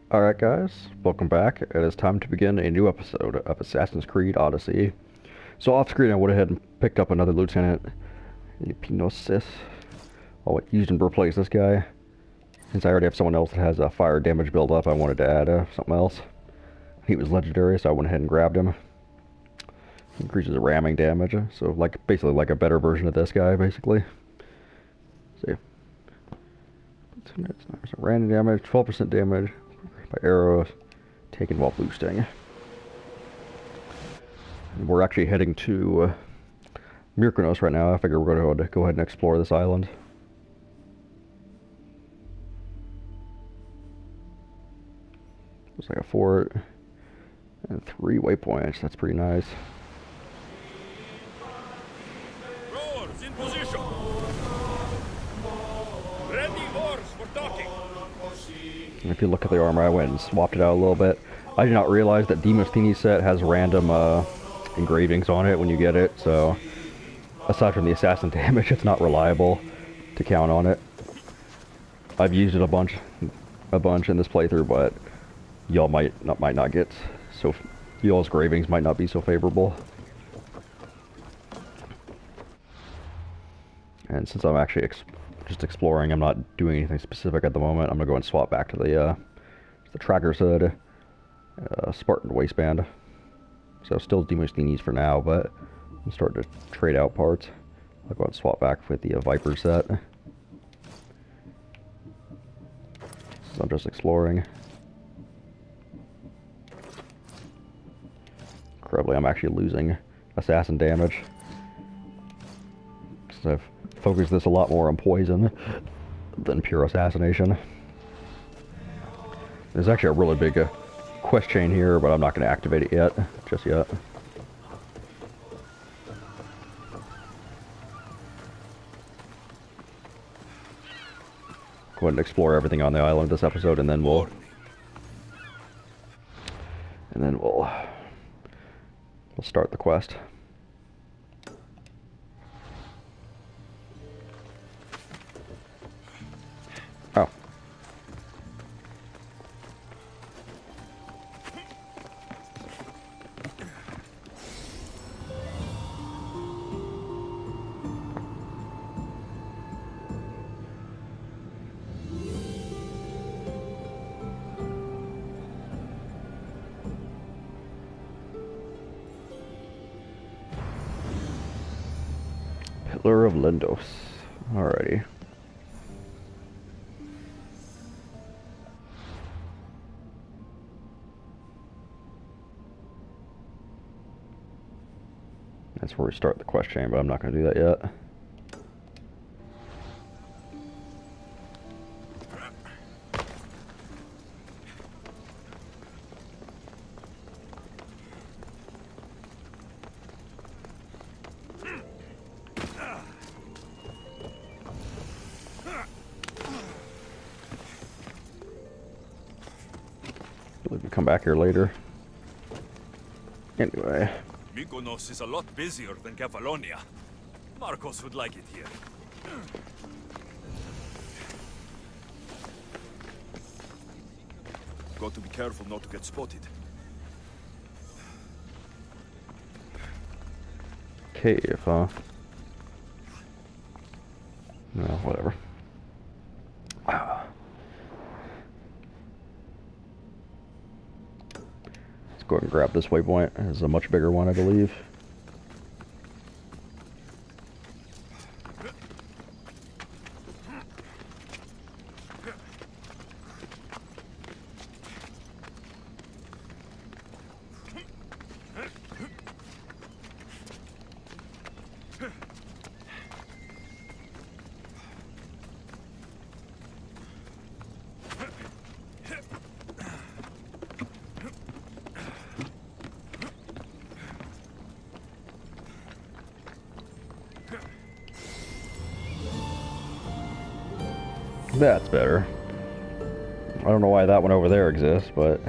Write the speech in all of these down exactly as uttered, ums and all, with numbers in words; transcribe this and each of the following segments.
Alright guys, welcome back. It is time to begin a new episode of Assassin's Creed Odyssey. So off screen I went ahead and picked up another Lieutenant Epinosis. I'll use him to replace this guy. Since I already have someone else that has a fire damage build up, I wanted to add uh, something else. He was legendary, so I went ahead and grabbed him. Increases the ramming damage, so like basically like a better version of this guy, basically. Let's see. Random damage, twelve percent damage by arrows taken while boosting. And we're actually heading to uh, Mykonos right now. I figure we're going to go ahead and explore this island. Looks like a fort and three waypoints. That's pretty nice. Rowers in position. Ready oars for docking. And if you look at the armor, I went and swapped it out a little bit. I did not realize that Demosthenes set has random uh, engravings on it when you get it, so aside from the assassin damage, it's not reliable to count on it. I've used it a bunch, a bunch in this playthrough, but y'all might not might not get so y'all's engravings might not be so favorable. And since I'm actually ex just exploring, I'm not doing anything specific at the moment. I'm gonna go and swap back to the uh, the Tracker's Hood, uh, Spartan waistband. So still Demosthenes for now, but I'm starting to trade out parts. I'll go and swap back with the uh, Viper set. So I'm just exploring. Incredibly, I'm actually losing assassin damage. Because I've focused this a lot more on poison than pure assassination. There's actually a really big uh, quest chain here, but I'm not going to activate it yet, just yet. Go ahead and explore everything on the island this episode, and then we'll... And then we'll... We'll start the quest. Oh. Pillar of Lindos. Alrighty. That's where we start the quest chain, but I'm not going to do that yet. We can come back here later. Anyway. Mykonos is a lot busier than Kefalonia. Marcos would like it here. Got to be careful not to get spotted. Cave, huh? No, whatever. Let's go ahead and grab this waypoint. It's a much bigger one, I believe. That's better. I don't know why that one over there exists, but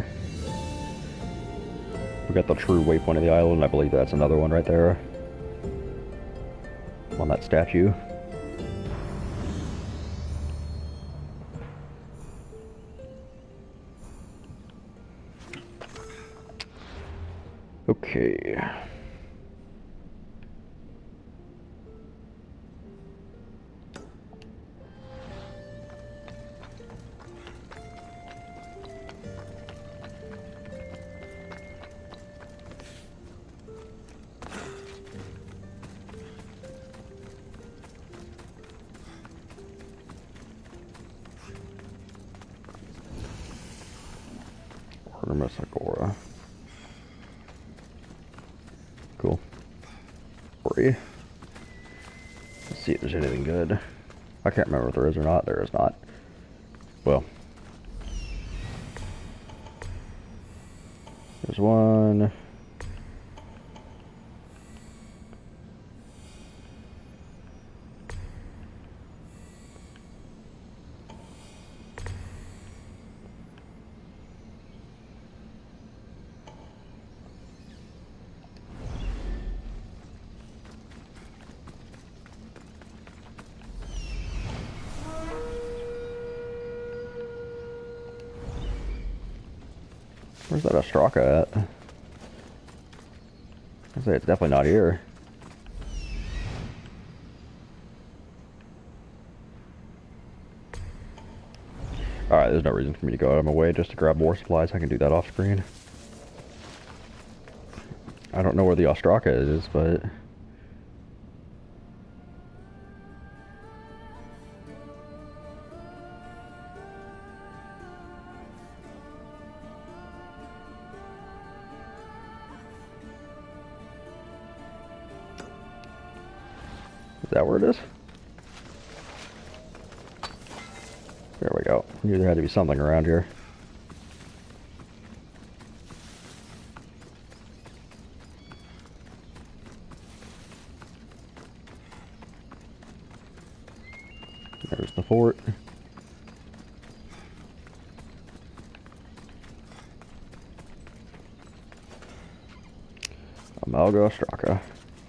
we got the true waypoint of the island. I believe that's another one right there on that statue. Okay. Artemis Agora. Cool. Three. Let's see if there's anything good. I can't remember if there is or not. There is not. Well. There's one. Where's that Ostraka at? I'd say it's definitely not here. Alright, there's no reason for me to go out of my way just to grab more supplies. I can do that off screen. I don't know where the Ostraka is, but... Is that where it is? There we go. Knew there had to be something around here. There's the fort. Amalga Ostraka.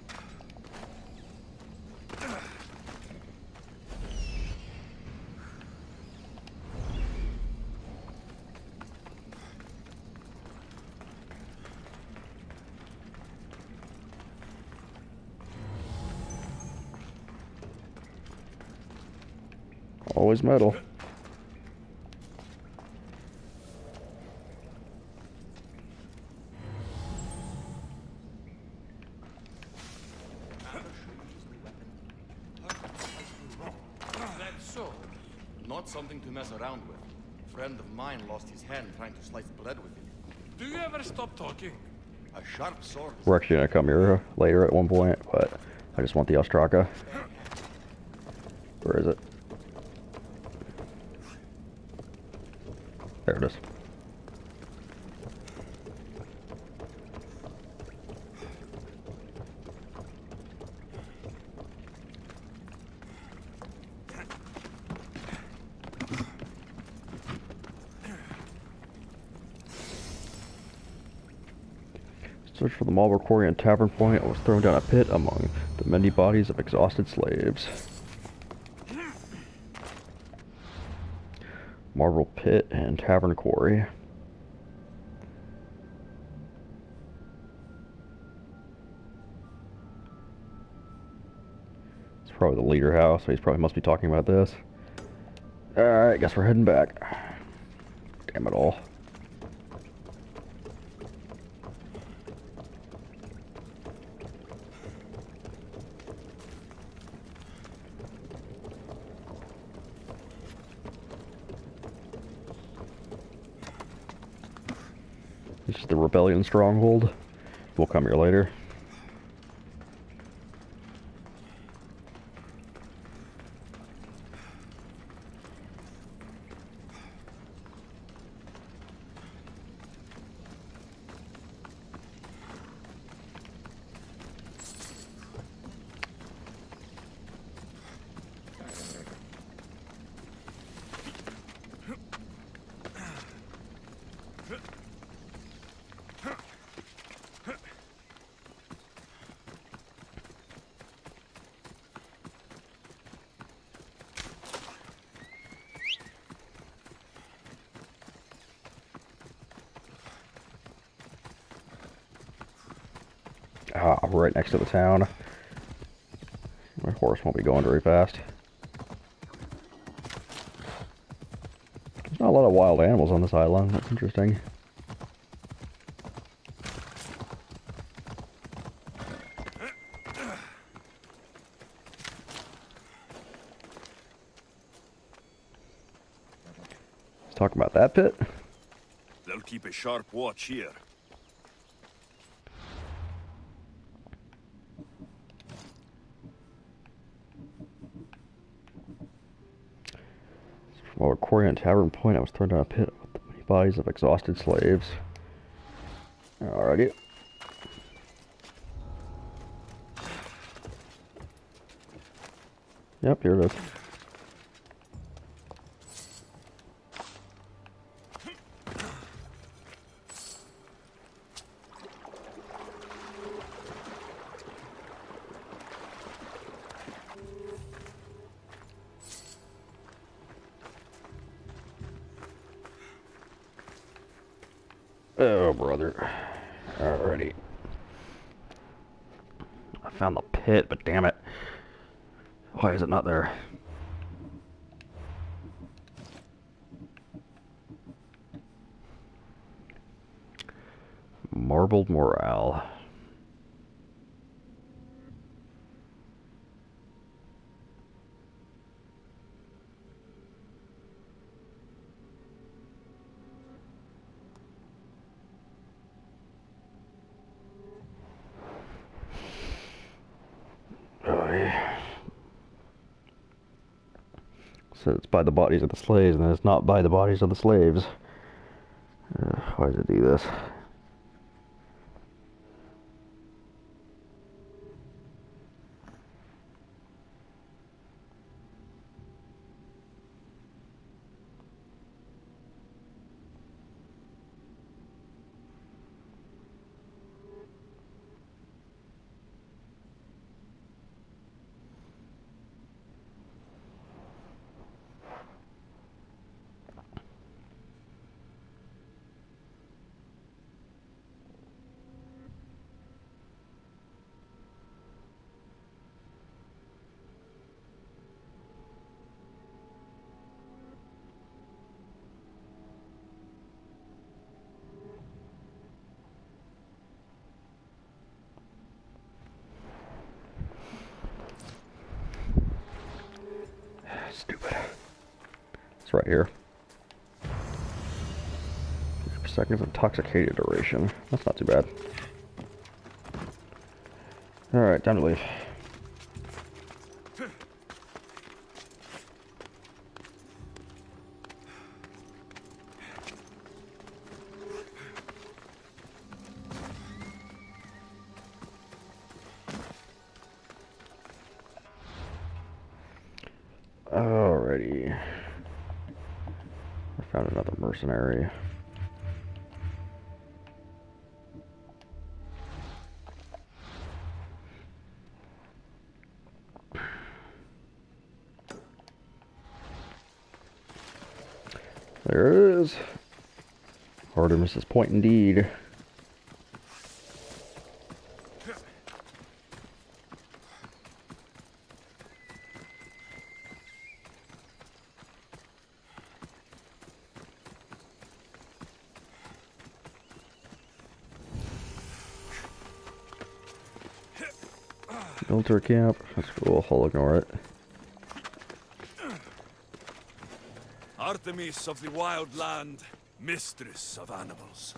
Always metal. That's so. Not something to mess around with. A friend of mine lost his hand trying to slice bread with it. Do you ever stop talking? A sharp sword. We're actually gonna come here later at one point, but I just want the Ostraka. Where is it? There it is. Search for the Marble Quarry and Tavern Point. I was thrown down a pit among the many bodies of exhausted slaves. Marble Pit and Tavern Quarry. It's probably the leader house, so he's probably must be talking about this. Alright, guess we're heading back. Damn it all. This is the Rebellion Stronghold. We'll come here later. Ah, right next to the town. My horse won't be going very fast. There's not a lot of wild animals on this island. That's interesting. Let's talk about that pit. They'll keep a sharp watch here. While recording at Tavern Point, I was thrown down a pit with many bodies of exhausted slaves. Alrighty. Yep, here it is. Oh, brother. Alrighty. I found the pit, but damn it. Why is it not there? Marbled morale. So it's by the bodies of the slaves, and then it's not by the bodies of the slaves. Uh, why does it do this? Stupid. It's right here. Seconds intoxicated duration. That's not too bad. Alright, time to leave. Alrighty. I found another mercenary. There it is. Artemis's Point indeed. Military camp. That's cool. I'll ignore it. Artemis of the Wild Land, mistress of animals.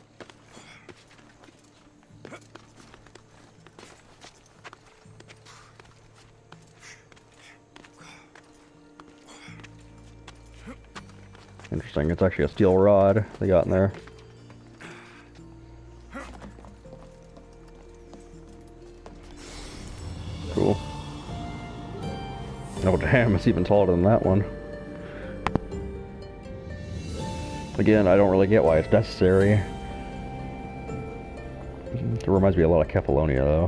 Interesting. It's actually a steel rod they got in there. Cool. Oh damn, it's even taller than that one. Again, I don't really get why it's necessary. It reminds me a lot of Kefalonia, though.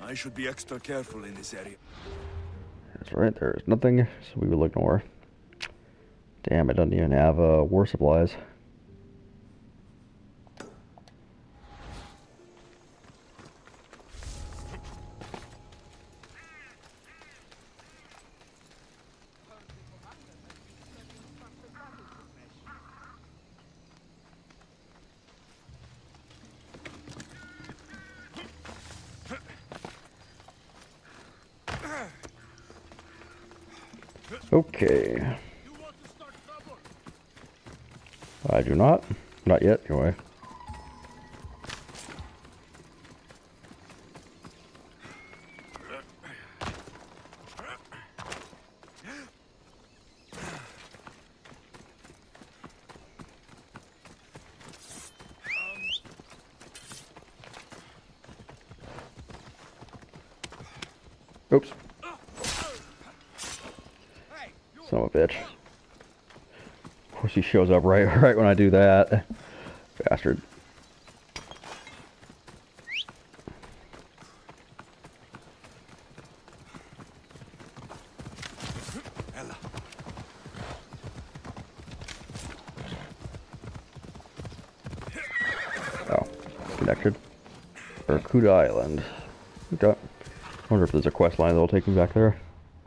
I should be extra careful in this area. That's right, there's nothing, so we will ignore. Damn, it doesn't even have uh, war supplies. Okay. I do not. Not yet, anyway. Oops. Son of a bitch. Of course he shows up right right when I do that. Bastard. Oh, connected. Barracuda Island. Okay. Wonder if there's a quest line that'll take me back there.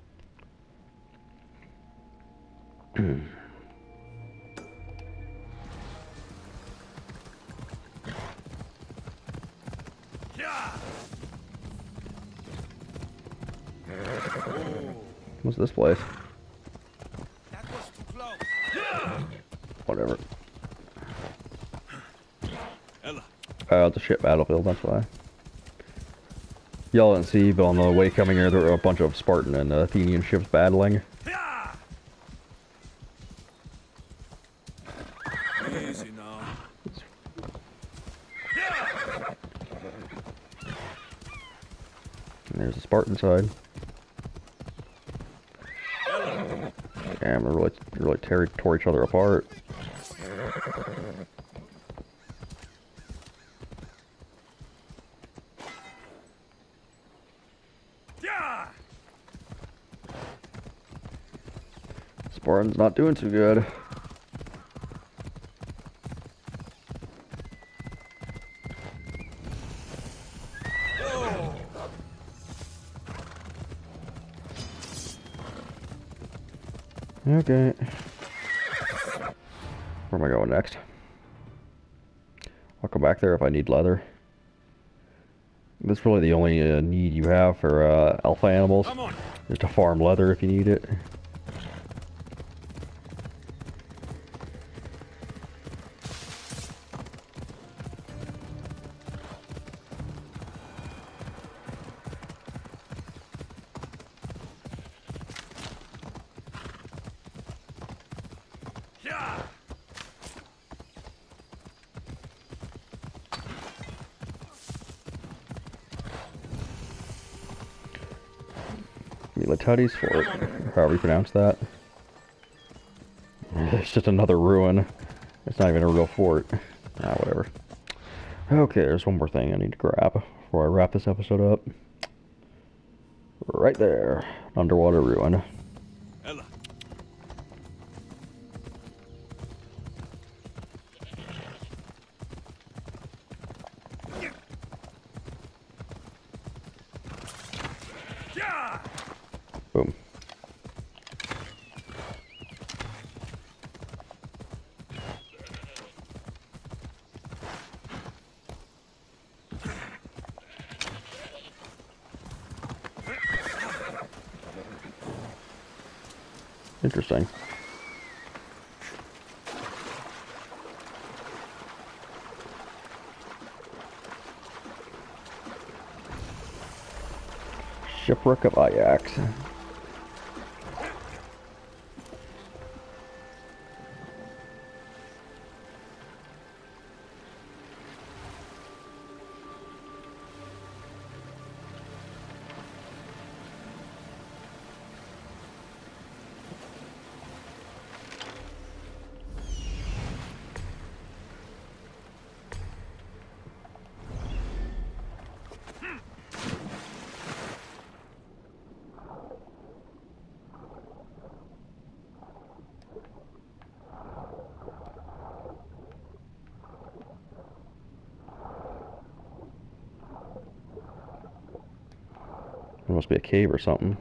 What's this place? That was too close. Whatever. Ella. Oh, it's a ship battlefield, that's why. Y'all didn't see, but on the way coming here, there were a bunch of Spartan and Athenian ships battling. Easy now. And there's the Spartan side. Damn, they really, they really tear, tore each other apart. Spartan's not doing too good. Okay. Where am I going next? I'll come back there if I need leather. That's really the only uh, need you have for uh, alpha animals. Come on. Is to farm leather if you need it. Militatis Fort, however you pronounce that. It's just another ruin. It's not even a real fort. Ah, whatever. Okay, there's one more thing I need to grab before I wrap this episode up. Right there. Underwater ruin. Ella. Boom. Interesting. Shipwreck of Ajax. There must be a cave or something.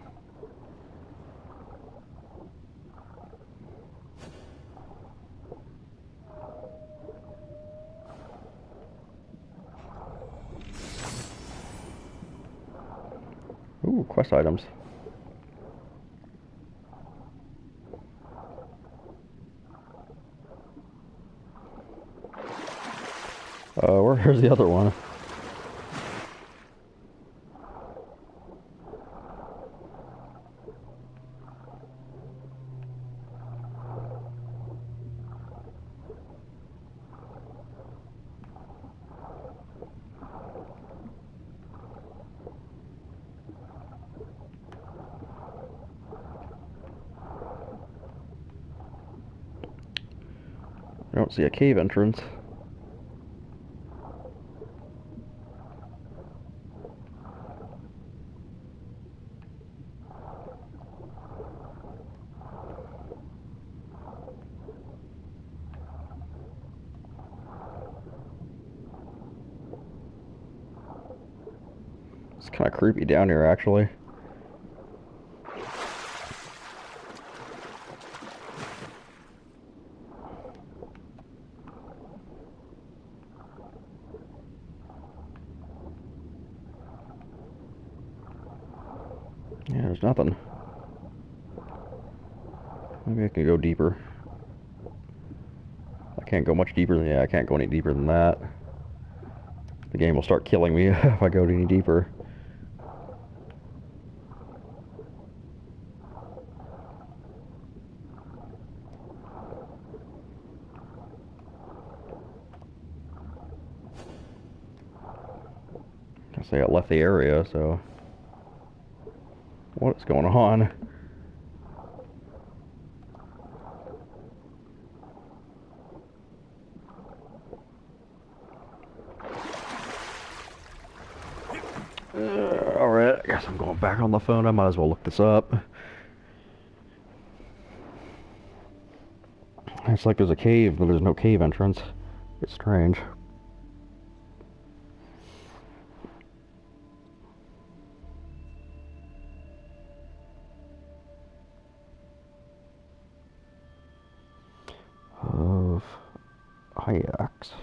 Ooh, quest items. Uh, where's the other one? I don't see a cave entrance. It's kind of creepy down here, actually. Yeah, there's nothing. Maybe I can go deeper. I can't go much deeper than, yeah, I can't go any deeper than that. The game will start killing me if I go any deeper. Guess I got left the area, so what is going on? Uh, Alright, I guess I'm going back on the phone. I might as well look this up. It's like there's a cave, but there's no cave entrance. It's strange. Of Ajax.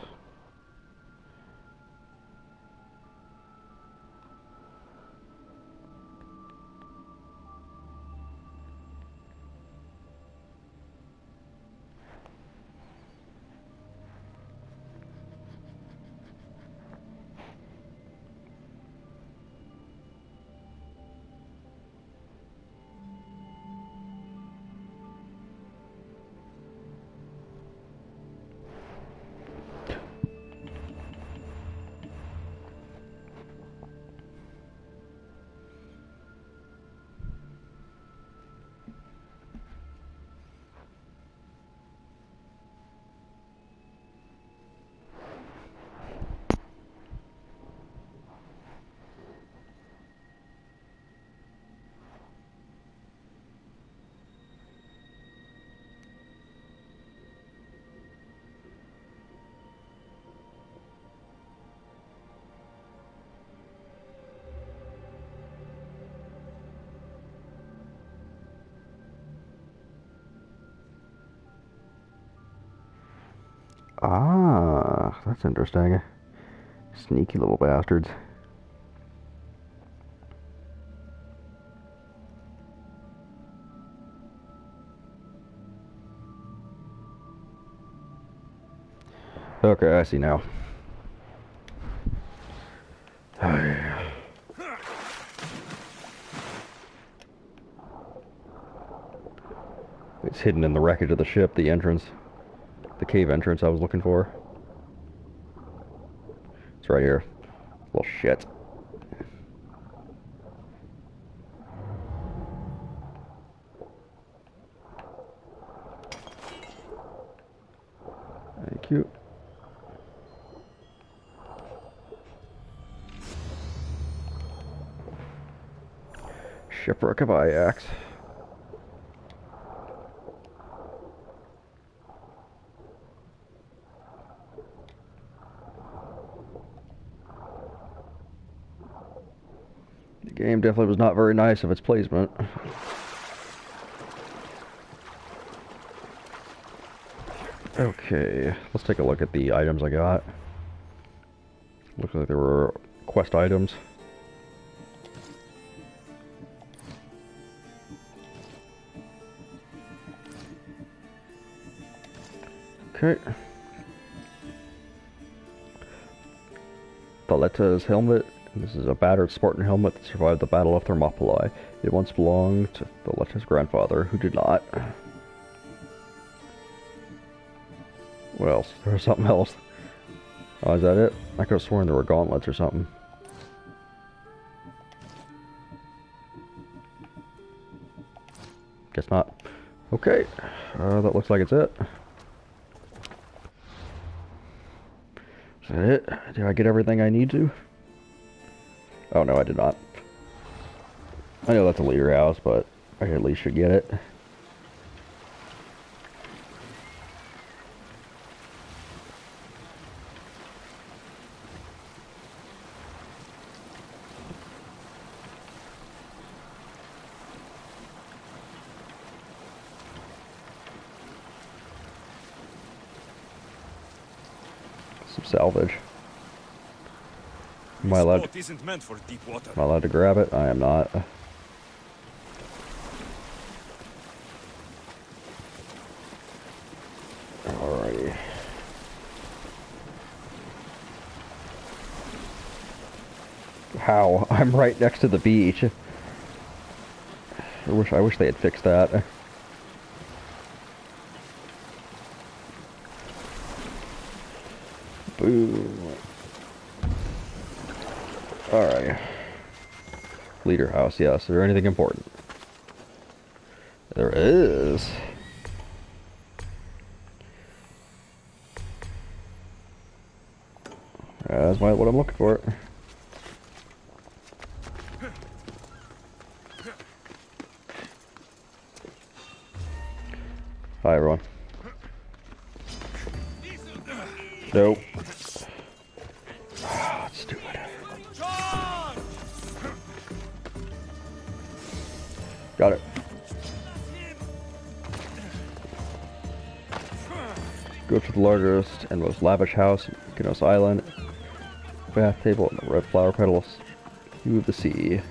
Ah, that's interesting. Sneaky little bastards. Okay, I see now. Oh, yeah. It's hidden in the wreckage of the ship, the entrance. The cave entrance I was looking for. It's right here. Well, shit. Thank you. Shipwreck of Ajax. Game definitely was not very nice of its placement. Okay, let's take a look at the items I got. Looks like there were quest items. Okay. Thaleta's helmet. This is a battered Spartan helmet that survived the Battle of Thermopylae. It once belonged to Thaleta's grandfather, who did not. What else? There was something else. Oh, is that it? I could have sworn there were gauntlets or something. Guess not. Okay. Uh, that looks like it's it. Is that it? Did I get everything I need to? Oh no, I did not. I know that's a leader house, but I at least should get it. Some salvage. Am I allowed? This boat isn't meant for deep water. Am I allowed to grab it? I am not. Alrighty. How? I'm right next to the beach. I wish I wish they had fixed that. Boom. Alright. Leader house, yes. Is there anything important? There is. That's my, what I'm looking for. Hi, everyone. Nope. Oh, that's stupid. Got it. Go to the largest and most lavish house, Mykonos Island. Bath table and the red flower petals. View of the sea.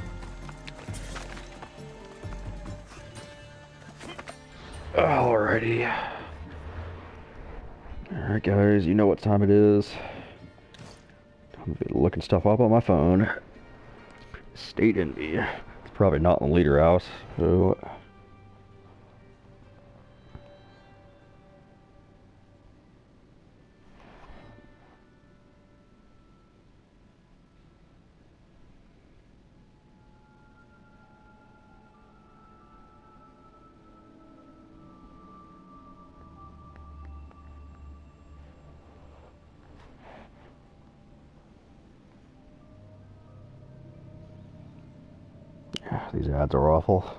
Alrighty. Alright guys, you know what time it is. I'm gonna be looking stuff up on my phone. State envy. It's probably not in the leader house, so... These ads are awful.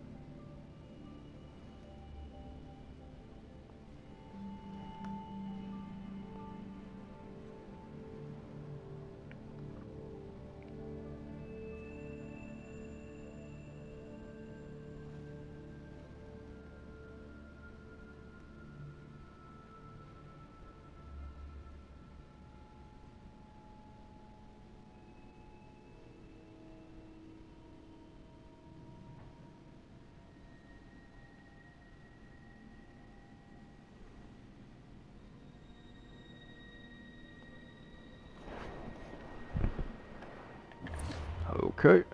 Okay.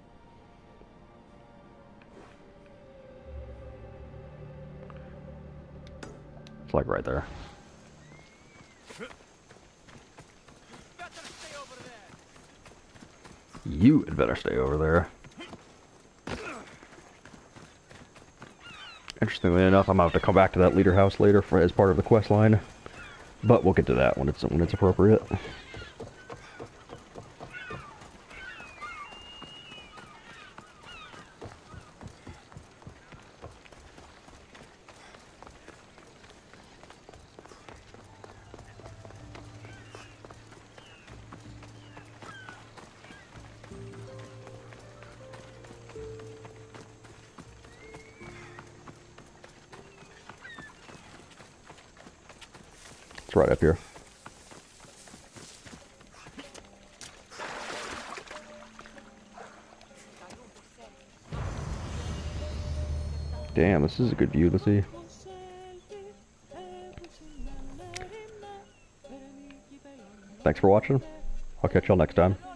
It's like right there. You had better stay over there. Interestingly enough, I'm gonna have to come back to that leader house later for as part of the quest line, but we'll get to that when it's when it's appropriate. right up here. Damn, this is a good view to see. Thanks for watching. I'll catch y'all next time.